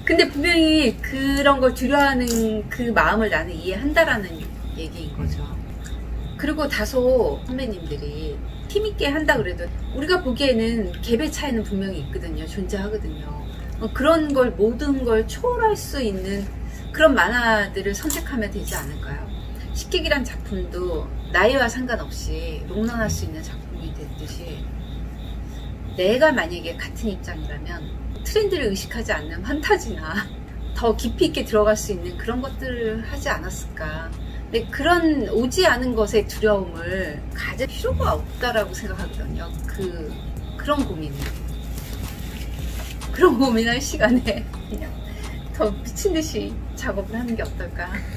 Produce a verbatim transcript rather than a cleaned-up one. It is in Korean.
근데 분명히 그런 걸 두려워하는 그 마음을 나는 이해한다라는 얘기인 거죠. 그리고 다소 선배님들이 힘있게 한다 그래도 우리가 보기에는 갭의 차이는 분명히 있거든요. 존재하거든요. 그런 걸 모든 걸 초월할 수 있는 그런 만화들을 선택하면 되지 않을까요? 식객이란 작품도 나이와 상관없이 롱런할 수 있는 작품이 됐듯이 내가 만약에 같은 입장이라면 트렌드를 의식하지 않는 판타지나 더 깊이 있게 들어갈 수 있는 그런 것들을 하지 않았을까. 근데 그런 오지 않은 것의 두려움을 가질 필요가 없다라고 생각하거든요. 그, 그런 고민을. 그런 고민할 시간에 그냥 더 미친듯이 작업을 하는 게 어떨까.